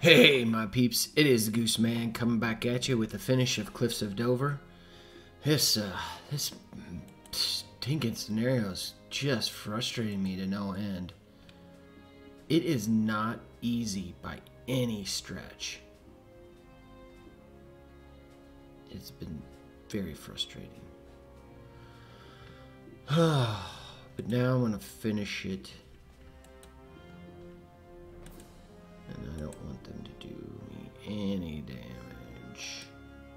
Hey, my peeps, it is the Goose Man coming back at you with the finish of Cliffs of Dover. This stinking scenario is just frustrating me to no end. It is not easy by any stretch. It's been very frustrating. But now I'm going to finish it. And I don't want them to do me any damage.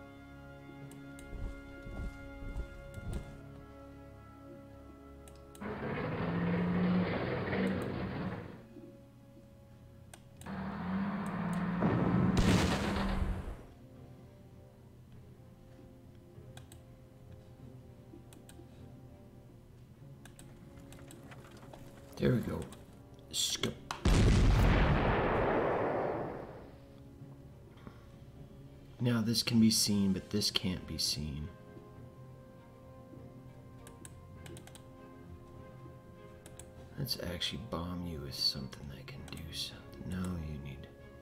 There we go. Skip. Now this can be seen, but this can't be seen. Let's actually bomb you with something that can do something. No, you need...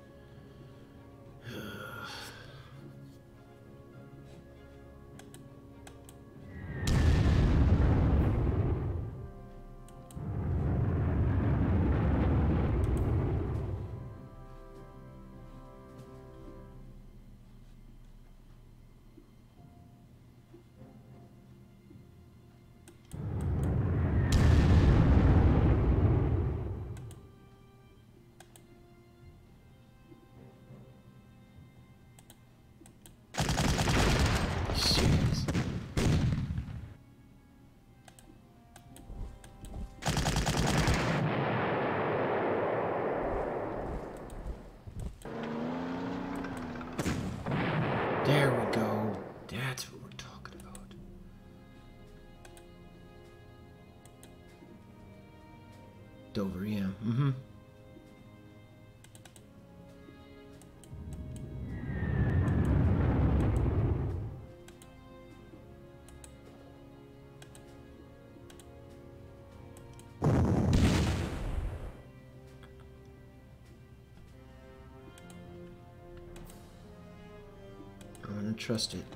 There we go. That's what we're talking about. Dover, yeah. Mm-hmm. I'm gonna trust it.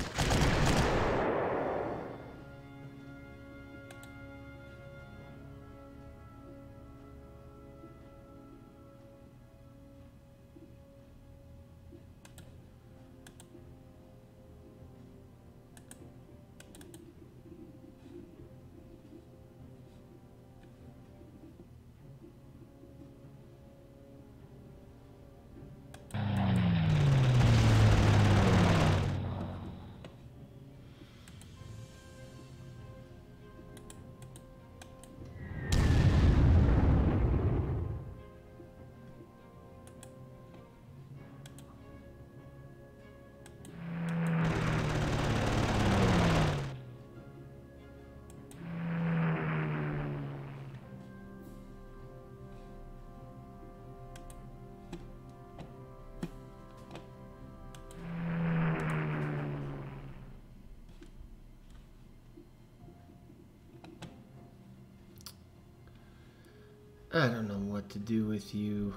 I don't know what to do with you.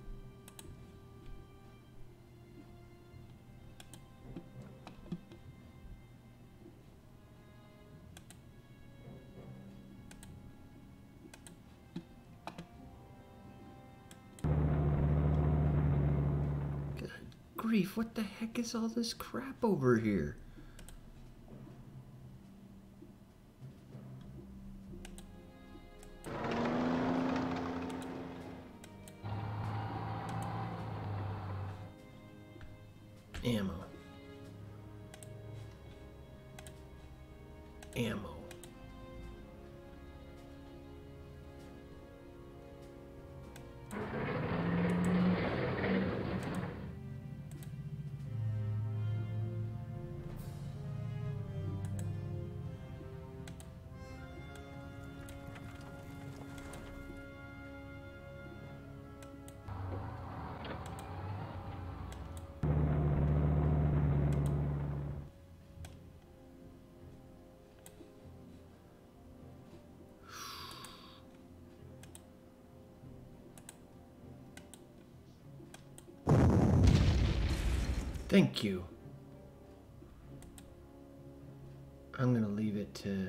Good grief, what the heck is all this crap over here? Ammo. Ammo. Thank you. I'm gonna leave it to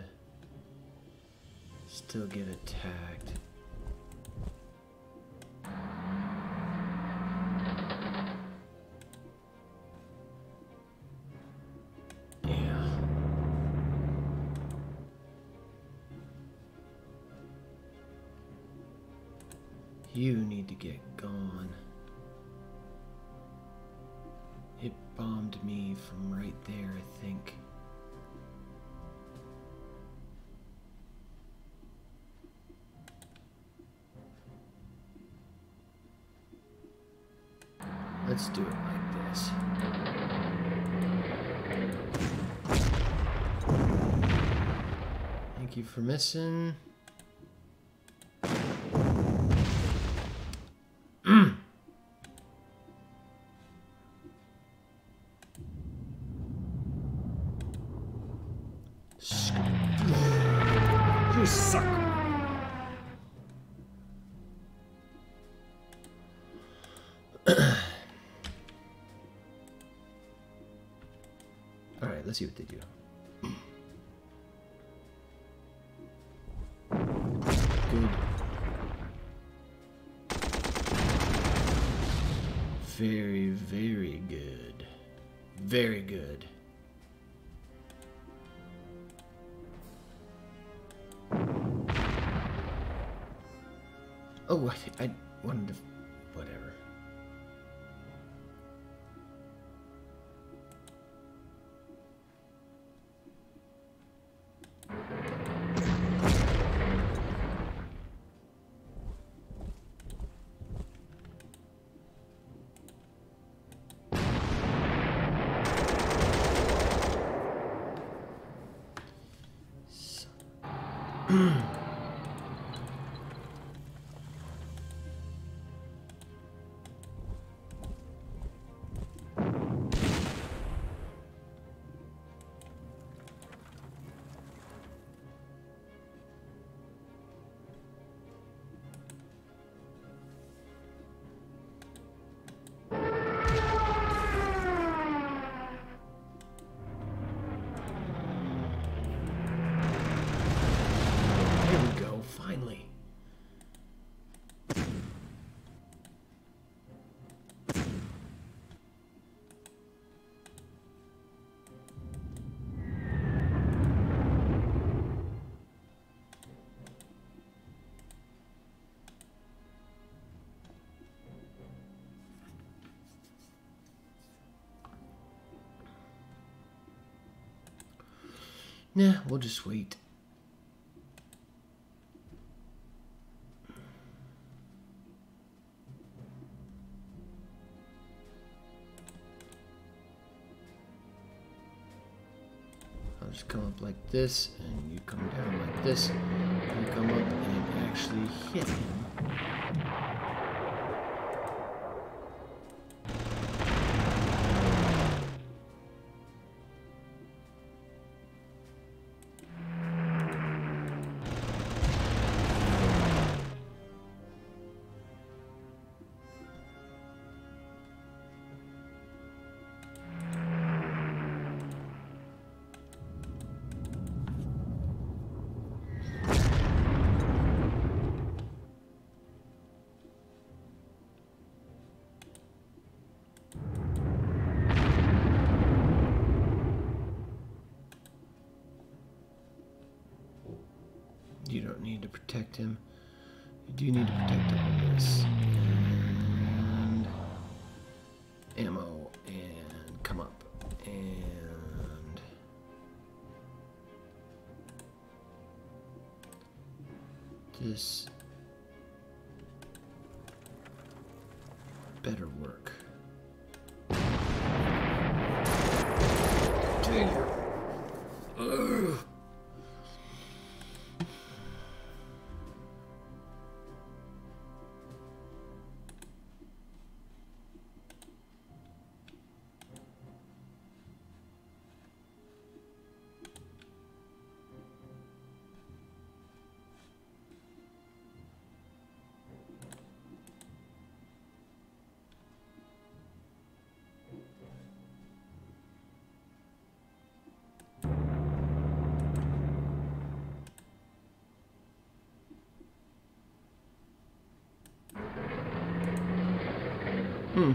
still get attacked. Yeah. You need to get gone. It bombed me from right there, I think. Let's do it like this. Thank you for missing. You suck. All right, let's see what they do. Good. Very, very good. Very good. Oh, I wanted to... Whatever. Finally. Nah, we'll just wait. I'll just come up like this, and you come down like this, and you come up and actually hit him. You don't need to protect him. You do need to protect all this. And ammo. And come up. And this better work. Dang. Ugh. Hmm.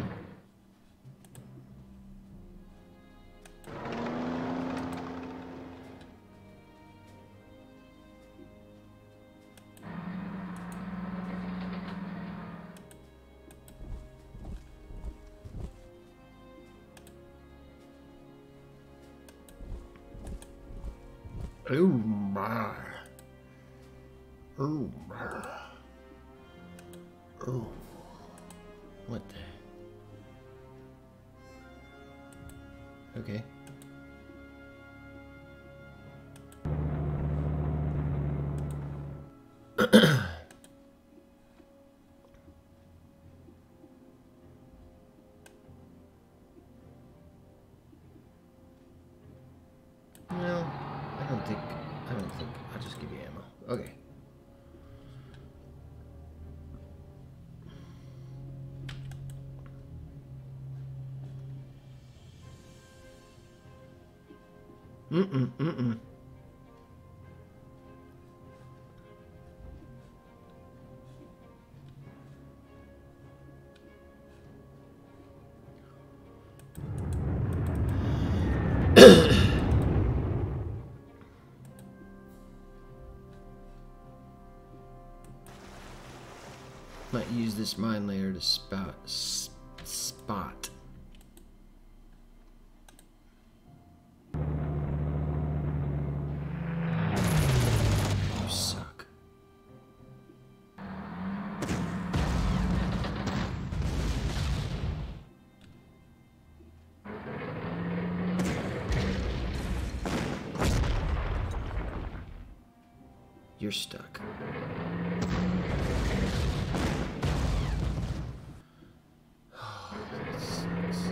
Oh my. Oh my. Oh. What the? Okay. No, I don't think, I'll just give you ammo. Okay. Mm-mm. Might use this mine layer to spot. You suck. You're stuck. Oh, that sucks.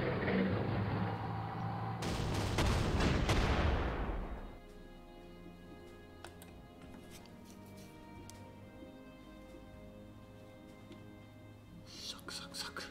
Suck.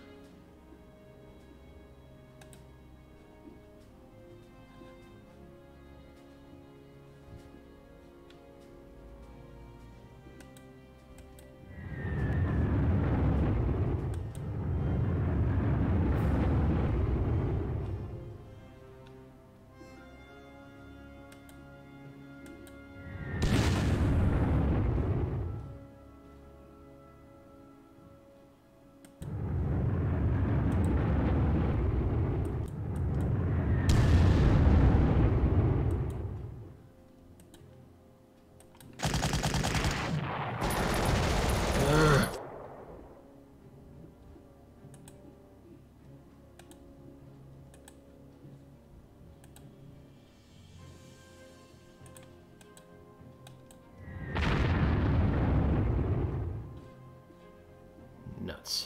Nuts.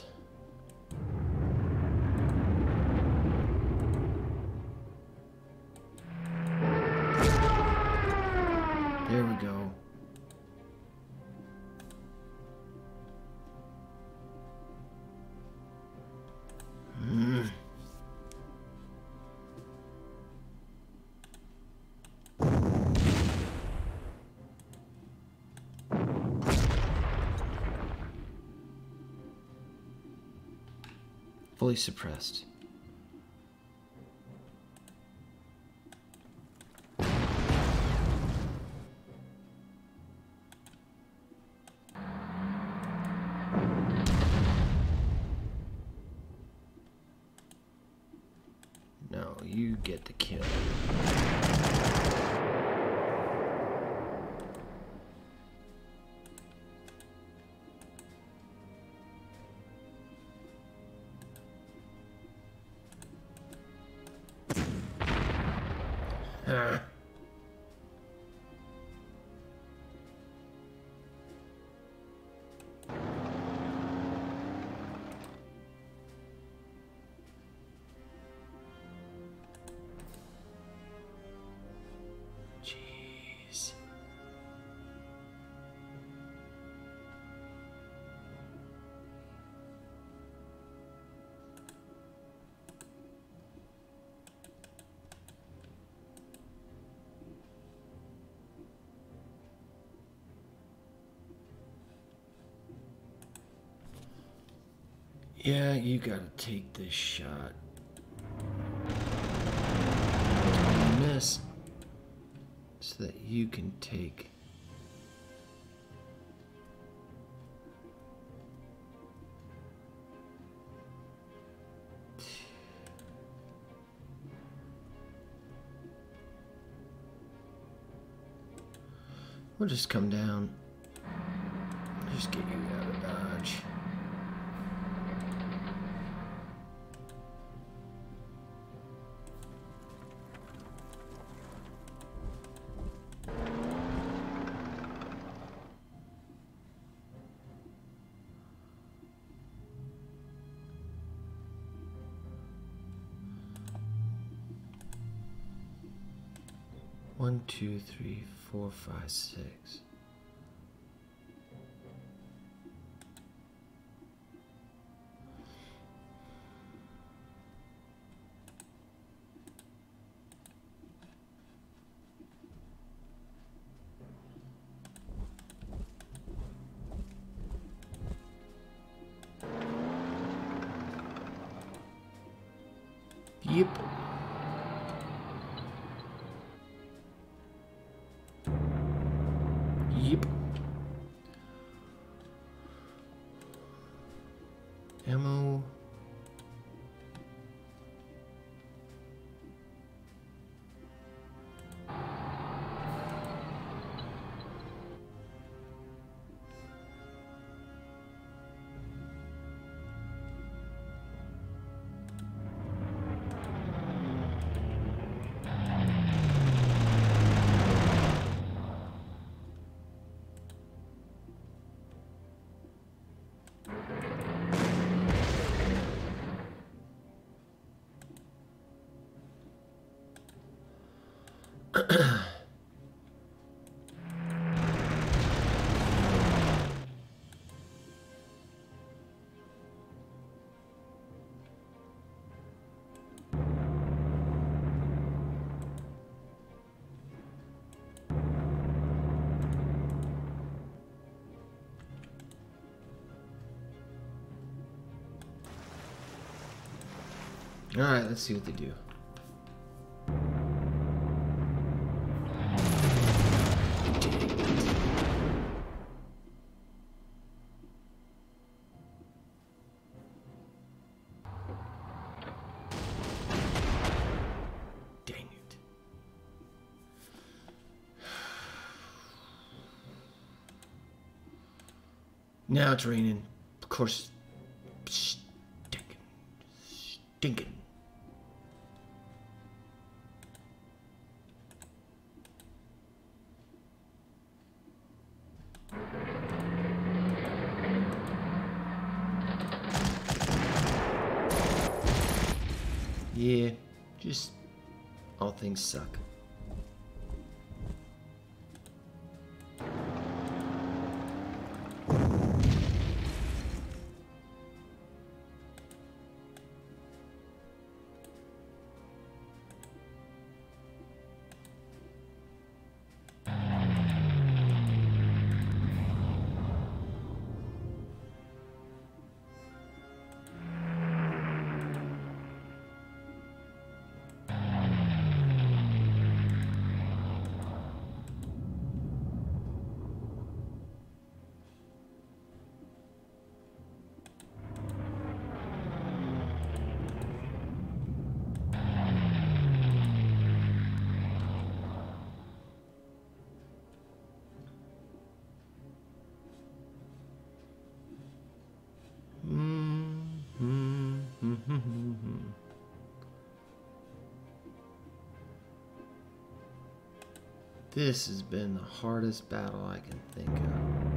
There we go. Fully suppressed. No, you get the kill. Jeez. Yeah, you gotta take this shot. Miss. So that you can take. We'll just come down. Just get you out of dodge. One, two, three, four, five, six. Yep. Yep. Ammo. All right, let's see what they do. Dang it. Now it's raining. Of course, stinking. Yeah, just all things suck. This has been the hardest battle I can think of.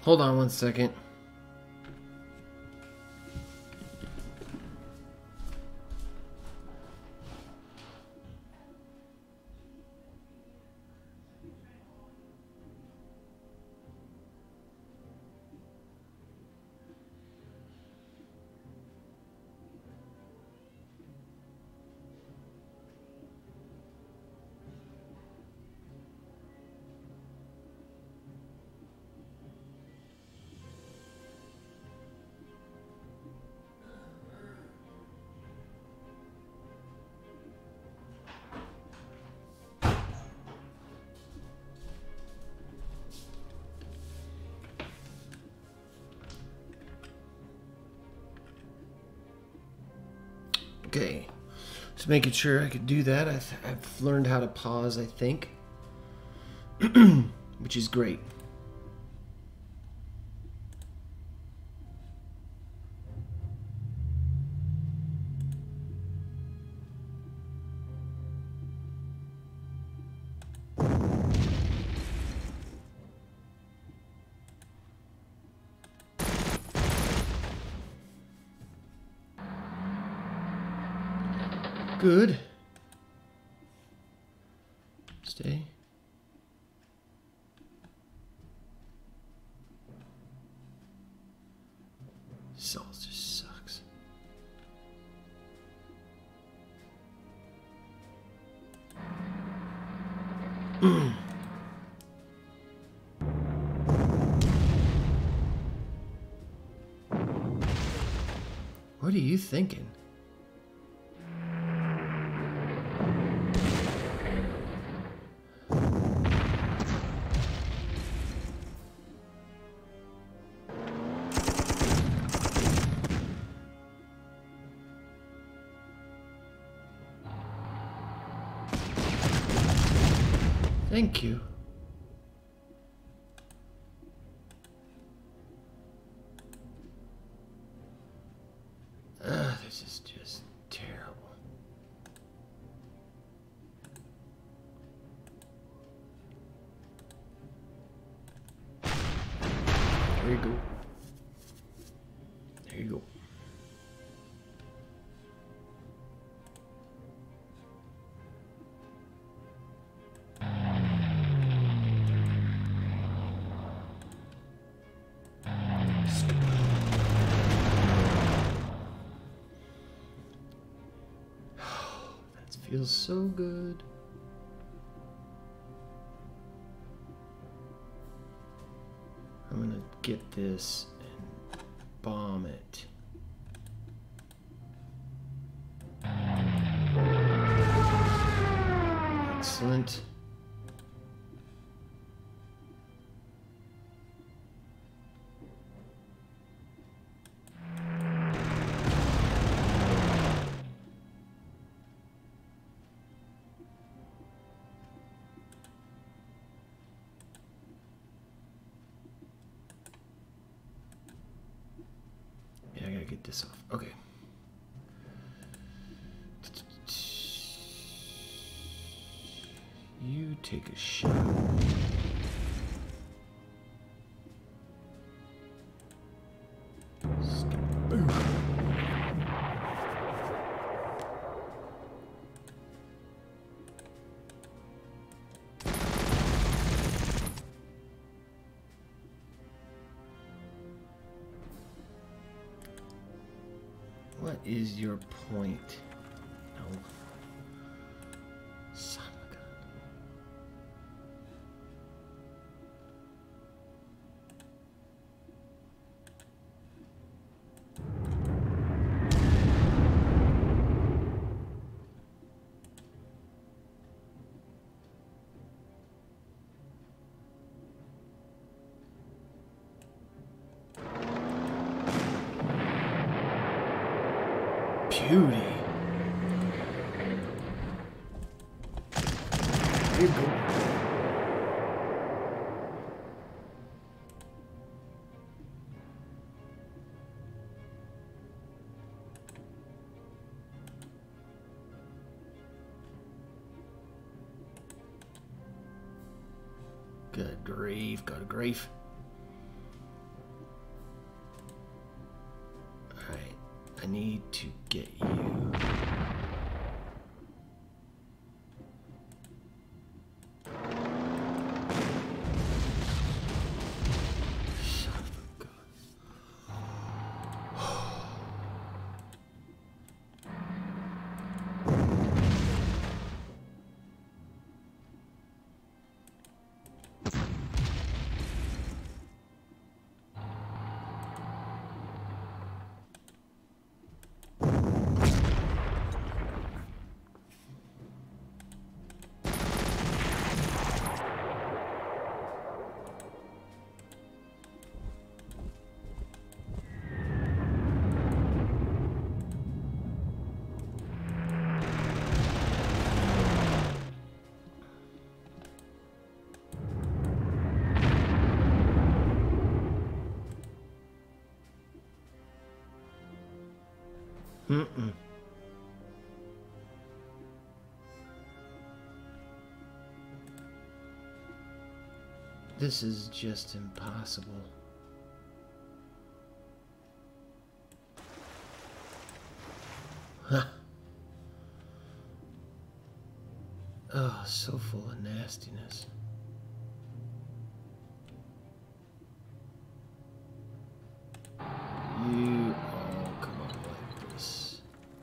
Hold on one second. Okay, just making sure I could do that. I've learned how to pause, I think, which is great. Good. Stay. Salt just sucks. What are you thinking? Thank you. This is just terrible. There you go. There you go. Feels so good. I'm gonna get this and bomb it. Excellent. Get this off. Okay. You take a shot. Boom. What is your point? No. Son of a gun. Beauty. There you go. Good grief, good grief. I need to get you. Son of a gun. Mm-mm. This is just impossible. Huh. Oh, so full of nastiness. You all come up like this.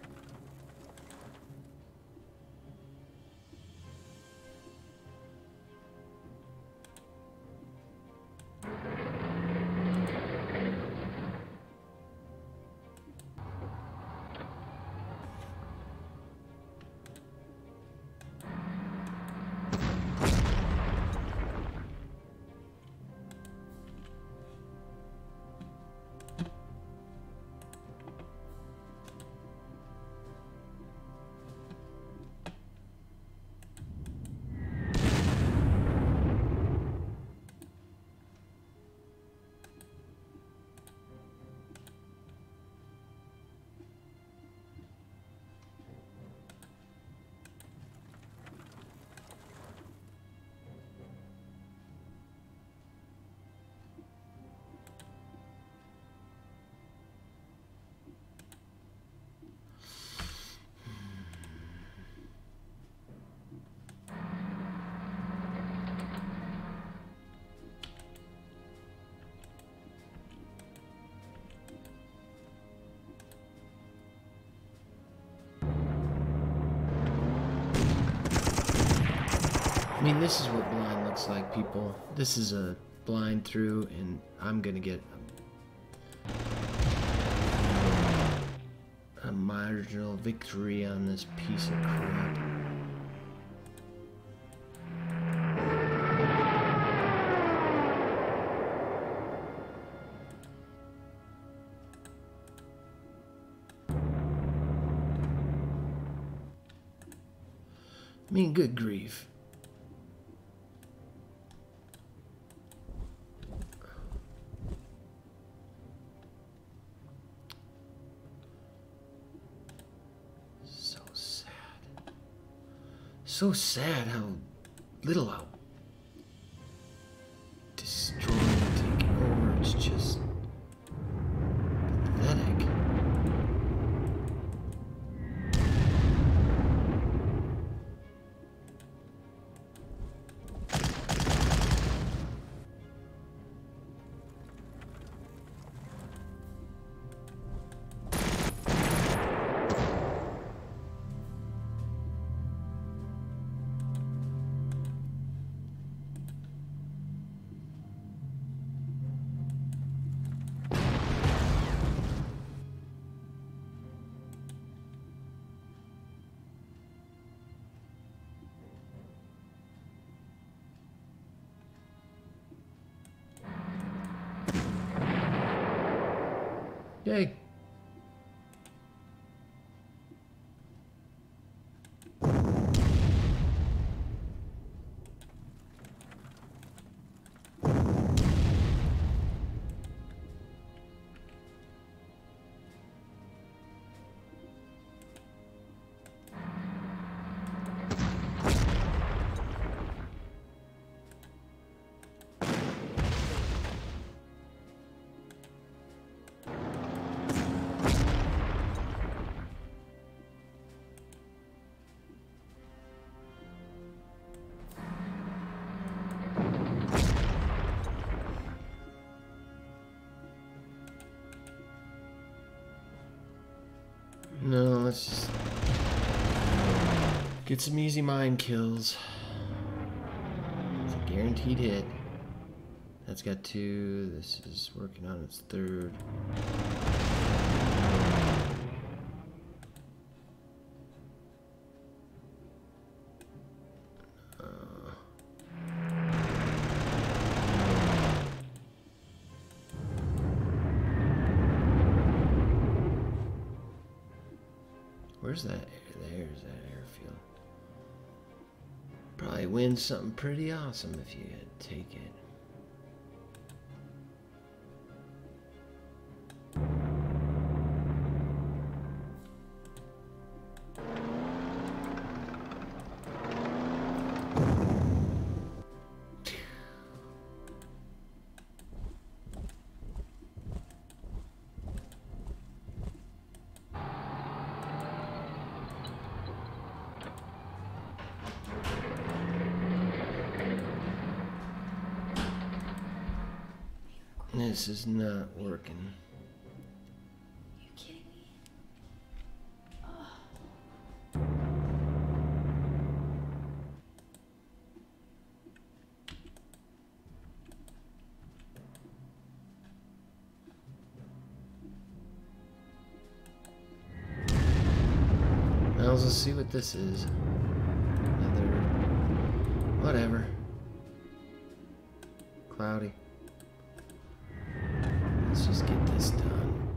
I mean, this is what blind looks like, people. This is a blind through, and I'm gonna get a marginal victory on this piece of crap. I mean, good grief. So sad how little I'll destroy and take over. It's just pathetic. Yay. let's just get some easy mine kills. It's a guaranteed hit. That's got 2. This is working on its 3rd. Where's that? There's that airfield. Probably win something pretty awesome if you take it. This is not working. Are you kidding me? Now let's see what this is. Another... whatever. Cloudy. Let's just get this done.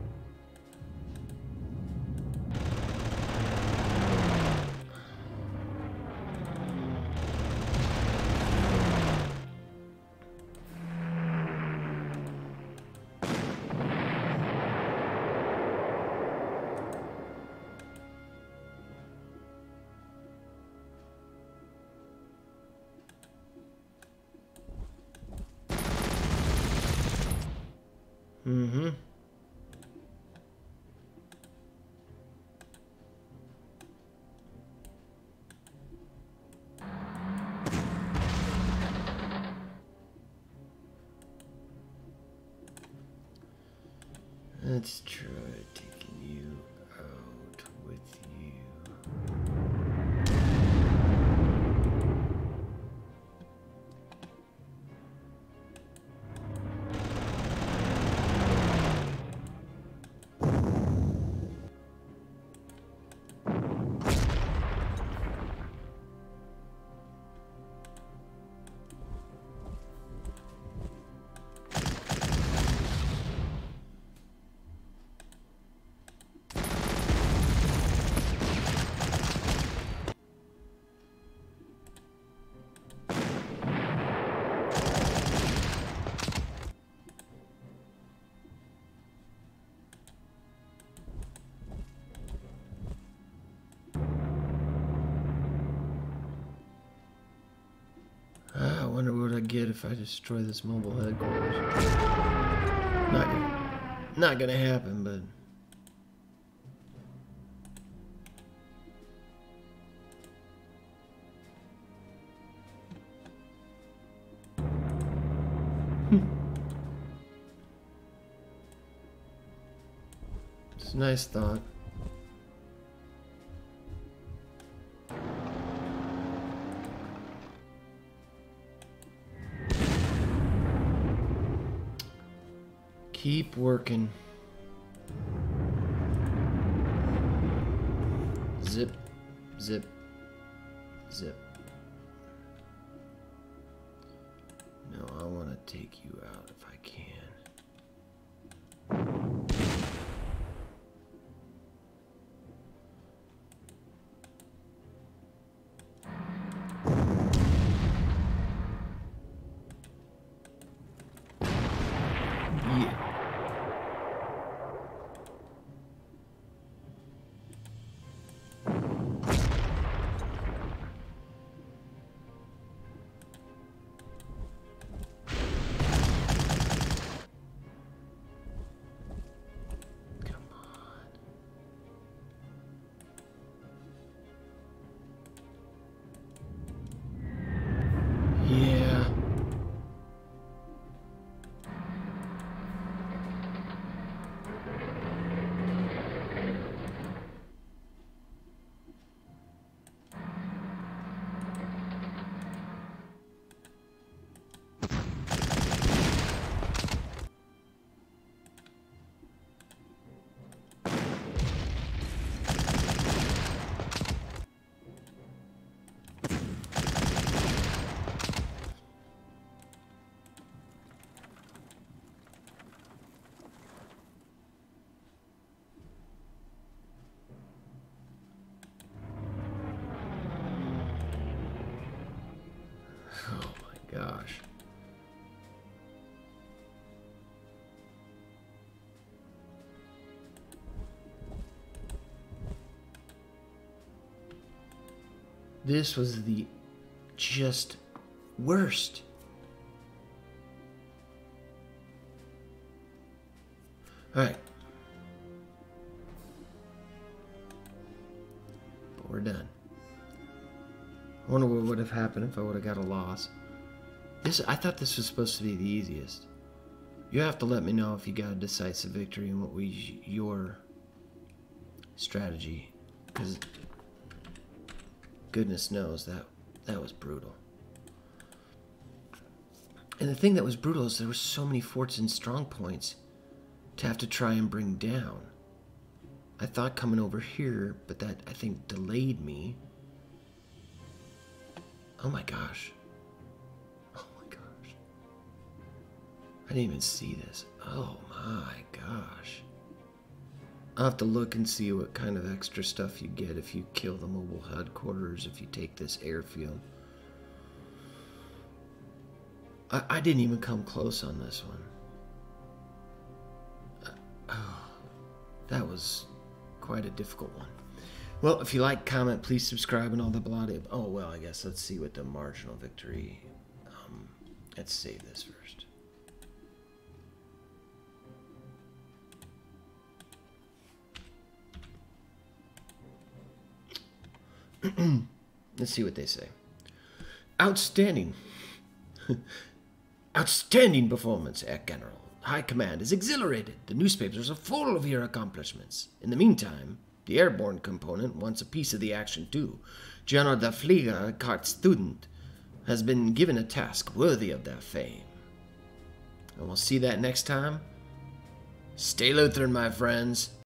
Mm-hmm. Let's try taking you out with you. I wonder what I get if I destroy this mobile headquarters. Not gonna happen, but it's a nice thought. Keep working. Zip, zip, zip. No, I want to take you out if I can. Yeah. Yeah. This was the just worst. Alright. But we're done. I wonder what would have happened if I would have got a loss. I thought this was supposed to be the easiest. You have to let me know if you got a decisive victory and what was your strategy. Because goodness knows that was brutal. And the thing that was brutal is there were so many forts and strong points to have to try and bring down. I thought coming over here, but that, I think, delayed me. Oh my gosh. Oh my gosh. I didn't even see this. Oh my gosh. I'll have to look and see what kind of extra stuff you get if you kill the mobile headquarters, if you take this airfield. I didn't even come close on this one. That was quite a difficult one. Well, if you like, comment, please subscribe and all the blah. Oh, well, I guess let's see what the marginal victory. Let's save this first. Let's see what they say. Outstanding. Outstanding performance, Herr General. High Command is exhilarated. The newspapers are full of your accomplishments. In the meantime, the airborne component wants a piece of the action too. General der Flieger, Kart Student, has been given a task worthy of their fame. And we'll see that next time. Stay Lutheran, my friends.